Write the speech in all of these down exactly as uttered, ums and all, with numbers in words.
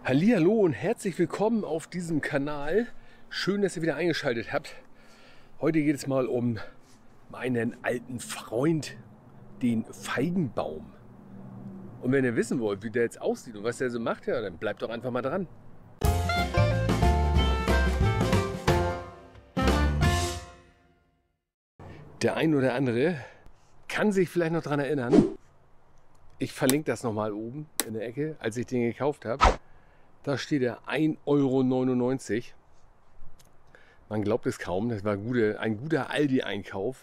Hallihallo und herzlich willkommen auf diesem Kanal. Schön, dass ihr wieder eingeschaltet habt. Heute geht es mal um meinen alten Freund, den Feigenbaum. Und wenn ihr wissen wollt, wie der jetzt aussieht und was der so macht, ja, dann bleibt doch einfach mal dran. Der ein oder andere kann sich vielleicht noch daran erinnern. Ich verlinke das nochmal oben in der Ecke, als ich den gekauft habe. Da steht er ein Euro neunundneunzig. Man glaubt es kaum, das war gute, ein guter Aldi-Einkauf.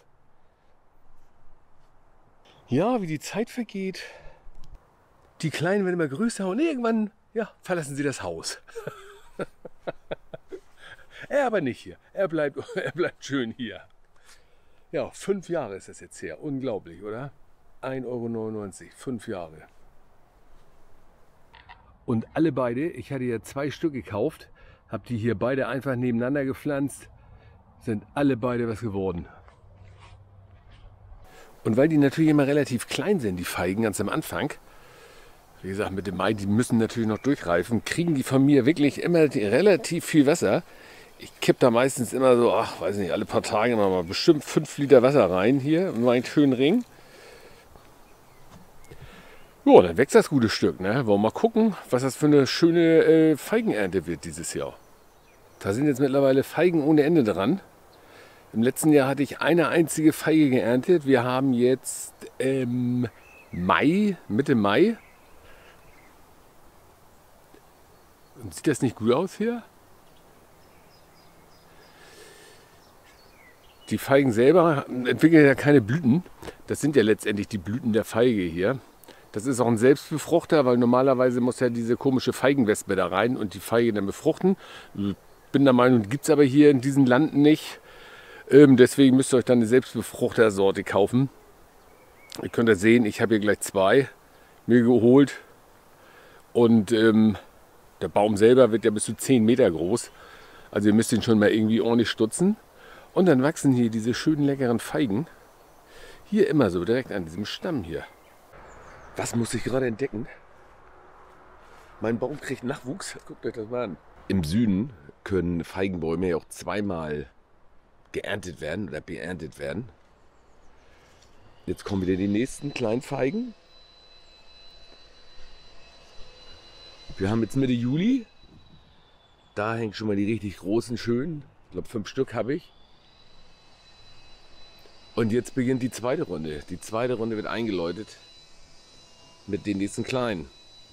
Ja, wie die Zeit vergeht. Die Kleinen werden immer größer und irgendwann ja, verlassen sie das Haus. Er aber nicht hier. Er bleibt, er bleibt schön hier. Ja, fünf Jahre ist das jetzt her. Unglaublich, oder? ein Euro neunundneunzig, fünf Jahre. Und alle beide, ich hatte ja zwei Stück gekauft, habe die hier beide einfach nebeneinander gepflanzt, sind alle beide was geworden. Und weil die natürlich immer relativ klein sind, die Feigen ganz am Anfang, wie gesagt mit dem Mai, die müssen natürlich noch durchreifen, kriegen die von mir wirklich immer relativ viel Wasser. Ich kippe da meistens immer so, ach weiß nicht, alle paar Tage immer mal bestimmt fünf Liter Wasser rein hier in meinen schönen Ring. Ja, dann wächst das gute Stück. Ne? Wollen wir mal gucken, was das für eine schöne äh, Feigenernte wird dieses Jahr. Da sind jetzt mittlerweile Feigen ohne Ende dran. Im letzten Jahr hatte ich eine einzige Feige geerntet. Wir haben jetzt ähm, Mai, Mitte Mai. Und sieht das nicht gut aus hier? Die Feigen selber entwickeln ja keine Blüten. Das sind ja letztendlich die Blüten der Feige hier. Das ist auch ein Selbstbefruchter, weil normalerweise muss ja diese komische Feigenwespe da rein und die Feige dann befruchten. Ich bin der Meinung, die gibt es aber hier in diesen Landen nicht. Ähm, deswegen müsst ihr euch dann eine Selbstbefruchtersorte kaufen. Ihr könnt das sehen, ich habe hier gleich zwei mir geholt. Und ähm, der Baum selber wird ja bis zu zehn Meter groß. Also ihr müsst ihn schon mal irgendwie ordentlich stutzen. Und dann wachsen hier diese schönen leckeren Feigen. Hier immer so direkt an diesem Stamm hier. Was muss ich gerade entdecken? Mein Baum kriegt Nachwuchs. Guckt euch das mal an. Im Süden können Feigenbäume ja auch zweimal geerntet werden oder beerntet werden. Jetzt kommen wieder die nächsten kleinen Feigen. Wir haben jetzt Mitte Juli. Da hängen schon mal die richtig großen, schönen. Ich glaube, fünf Stück habe ich. Und jetzt beginnt die zweite Runde. Die zweite Runde wird eingeläutet mit den nächsten kleinen.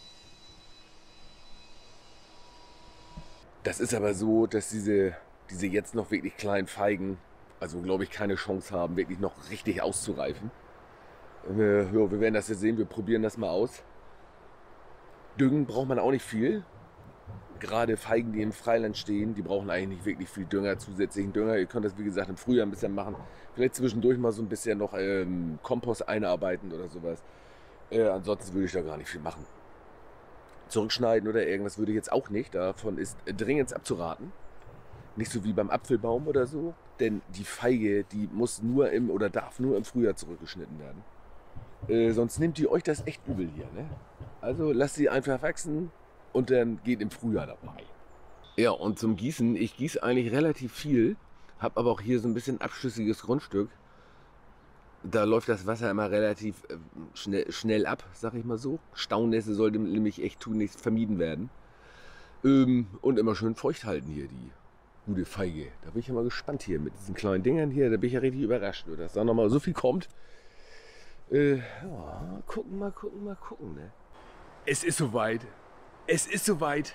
Das ist aber so, dass diese, diese jetzt noch wirklich kleinen Feigen, also glaube ich, keine Chance haben, wirklich noch richtig auszureifen. Wir, ja, wir werden das jetzt sehen, wir probieren das mal aus. Düngen braucht man auch nicht viel. Gerade Feigen, die im Freiland stehen, die brauchen eigentlich nicht wirklich viel Dünger, zusätzlichen Dünger. Ihr könnt das wie gesagt im Frühjahr ein bisschen machen. Vielleicht zwischendurch mal so ein bisschen noch ähm, Kompost einarbeiten oder sowas. Äh, ansonsten würde ich da gar nicht viel machen. Zurückschneiden oder irgendwas würde ich jetzt auch nicht. Davon ist dringend abzuraten. Nicht so wie beim Apfelbaum oder so. Denn die Feige, die muss nur im oder darf nur im Frühjahr zurückgeschnitten werden. Äh, sonst nimmt die euch das echt übel hier. Ne? Also lasst sie einfach wachsen und dann geht im Frühjahr dabei. Ja, und zum Gießen, ich gieße eigentlich relativ viel. Habe aber auch hier so ein bisschen abschüssiges Grundstück. Da läuft das Wasser immer relativ äh, schnell, schnell ab, sag ich mal so. Staunässe sollte nämlich echt tunlichst vermieden werden. Ähm, und immer schön feucht halten hier, die gute Feige. Da bin ich ja mal gespannt hier mit diesen kleinen Dingern hier. Da bin ich ja richtig überrascht, dass da nochmal so viel kommt. Äh, ja, gucken, mal gucken, mal gucken. Ne? Es ist soweit. Es ist soweit.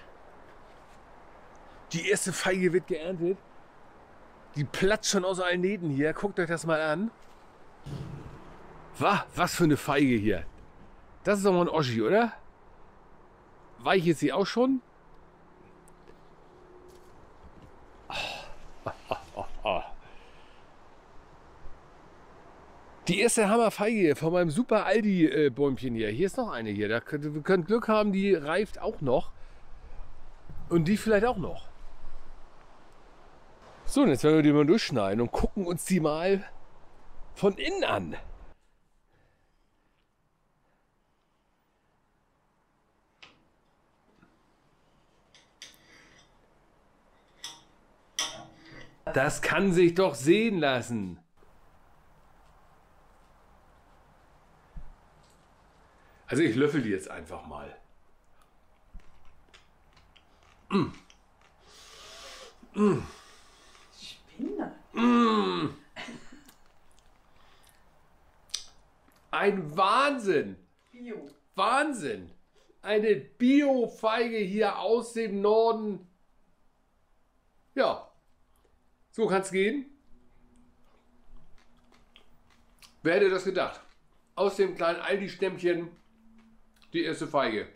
Die erste Feige wird geerntet. Die platzt schon aus allen Nähten hier. Guckt euch das mal an. Was? Was für eine Feige hier. Das ist doch mal ein Oschi, oder? Weich ist sie auch schon? Oh, oh, oh, oh. Die erste Hammerfeige hier von meinem super Aldi-Bäumchen hier. Hier ist noch eine hier. Da könnt, wir können Glück haben, die reift auch noch. Und die vielleicht auch noch. So, und jetzt werden wir die mal durchschneiden und gucken uns die mal von innen an. das kann sich doch sehen lassen. Also ich löffel die jetzt einfach mal. Mm. Mm. Spinner. Mm. Ein Wahnsinn. Bio. Wahnsinn. Eine Bio-Feige hier aus dem Norden. Ja, so kann es gehen. Wer hätte das gedacht? Aus dem kleinen Aldi-Stämmchen die erste Feige.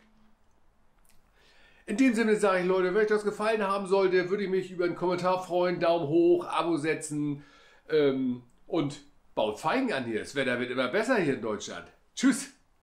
In dem Sinne sage ich, Leute, wenn euch das gefallen haben sollte, würde ich mich über einen Kommentar freuen, Daumen hoch, Abo setzen ähm, und baut Feigen an hier. Das Wetter wird immer besser hier in Deutschland. Tschüss!